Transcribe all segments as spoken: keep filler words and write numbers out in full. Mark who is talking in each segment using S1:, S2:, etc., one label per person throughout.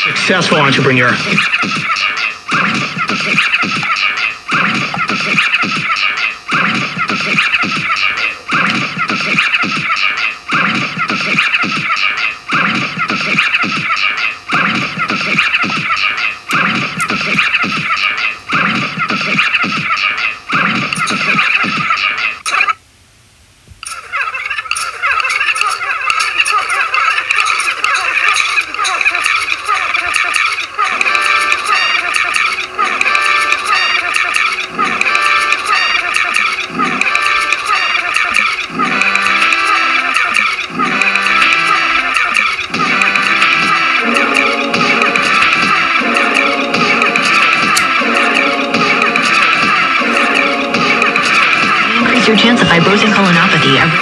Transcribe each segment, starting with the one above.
S1: Successful entrepreneur.
S2: Your chance of fibrosing colonopathy.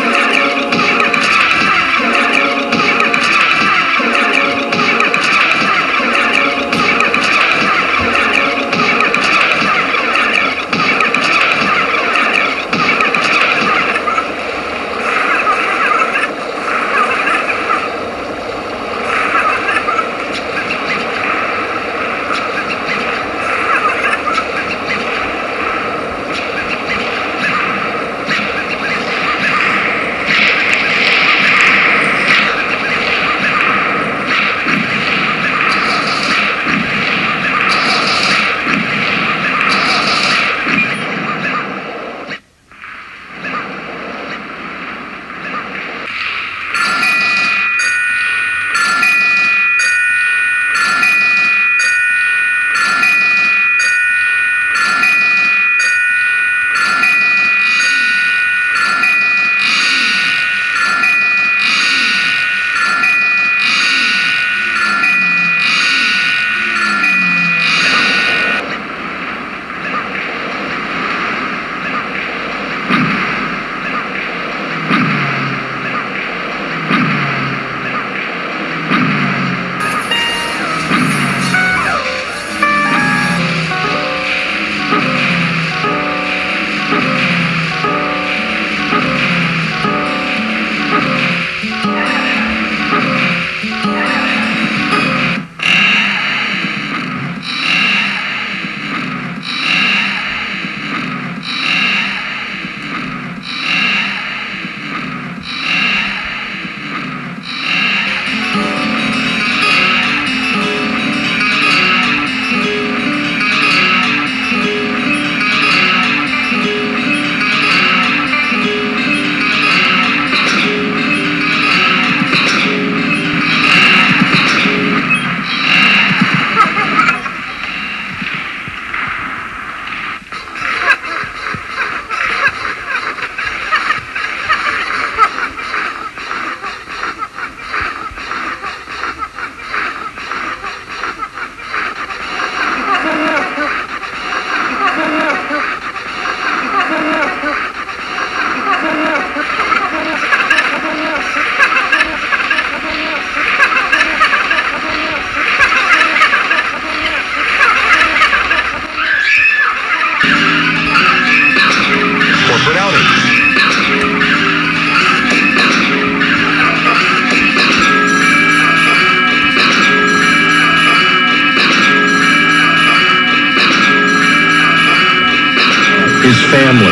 S3: His family.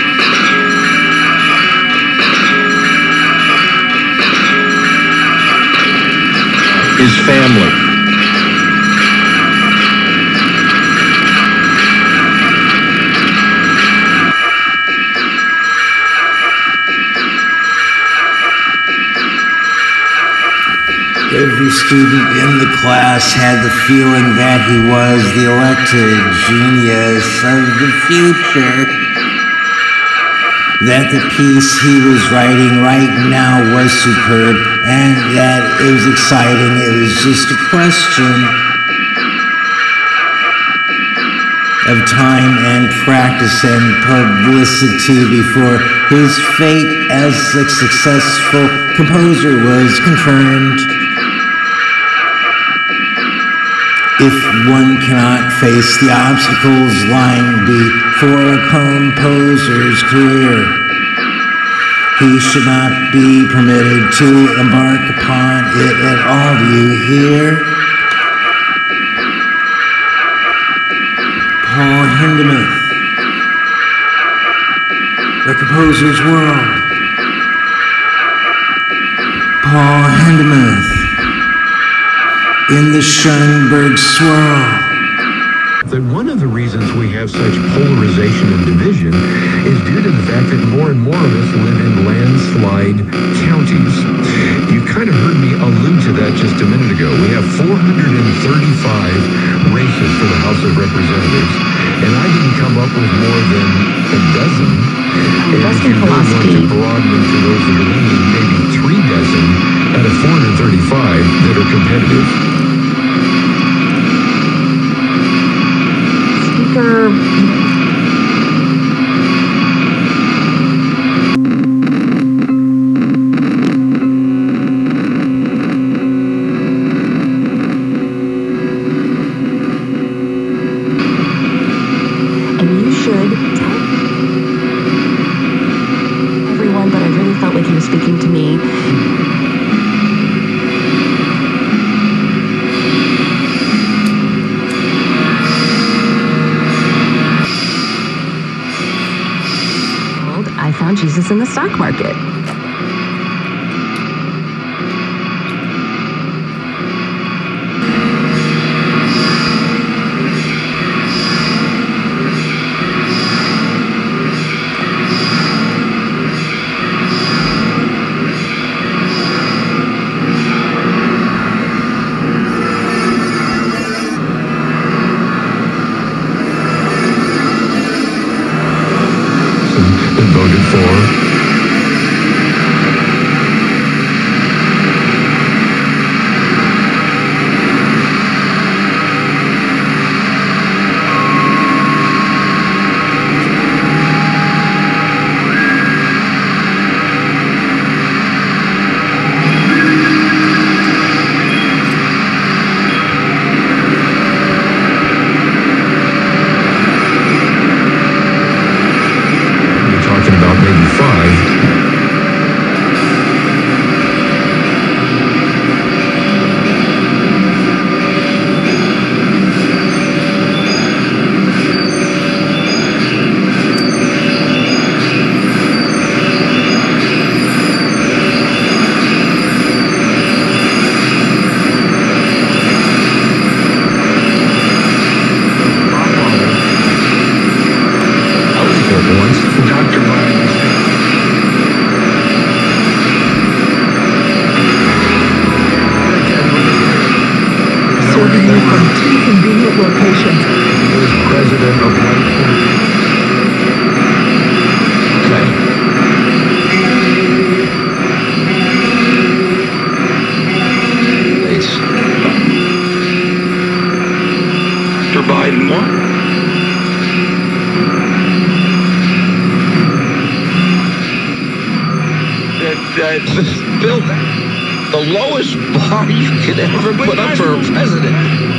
S3: His family.
S4: Every student in the class had the feeling that he was the elected genius of the future, that the piece he was writing right now was superb, and that it was exciting. It was just a question of time and practice and publicity before his fate as a successful composer was confirmed. If one cannot face the obstacles lying before a composer's career, he should not be permitted to embark upon it at all. Do you hear? composer's world. Paul Hindemith in the Schoenberg swirl.
S3: That one of the reasons we have such polarization and division is due to the fact that more and more of us live in landslide counties. You kind of heard me allude to that just a minute ago. We have four hundred thirty-five races for the House of Representatives, and I didn't come up with more than a dozen. And if you really want to broaden into those that are leaning, maybe three dozen out of four hundred thirty-five that are competitive.
S2: Speaker. Speaking to me. I found Jesus in the stock market.
S3: Voted for. Biden won. That, that's Bill, the lowest bar you could ever put up for a president.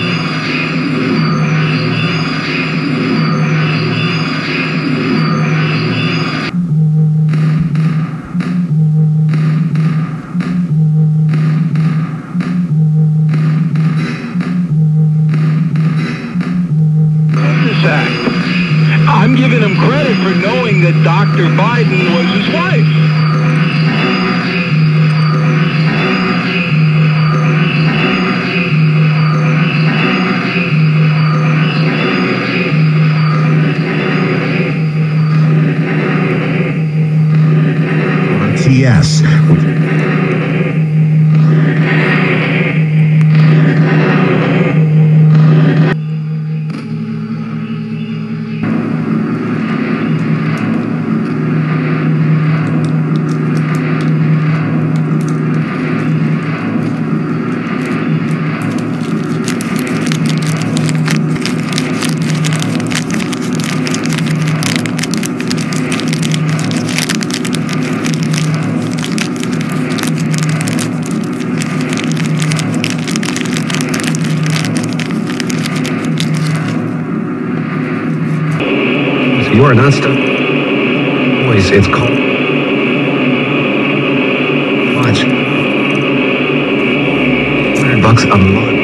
S3: I'm giving him credit for knowing that Doctor Biden was his wife. Yes. You are not stuck. Boys, it's called. Watch. one hundred bucks a month.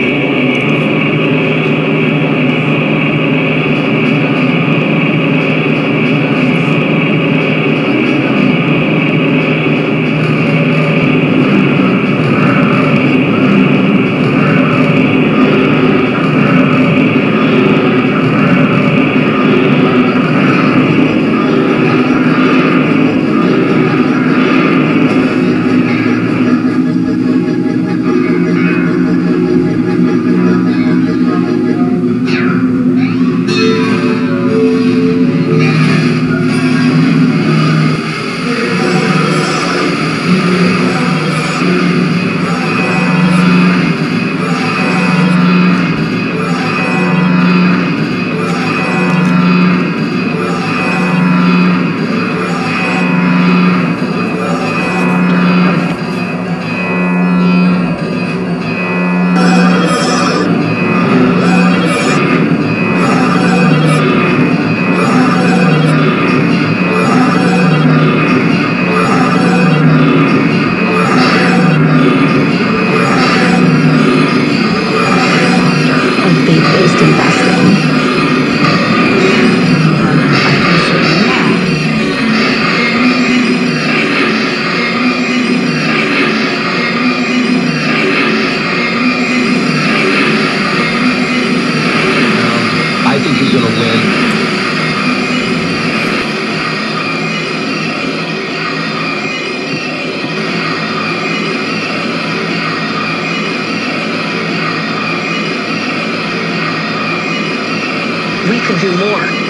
S2: need-based investing.
S1: I think he's going to win.
S5: We could do more.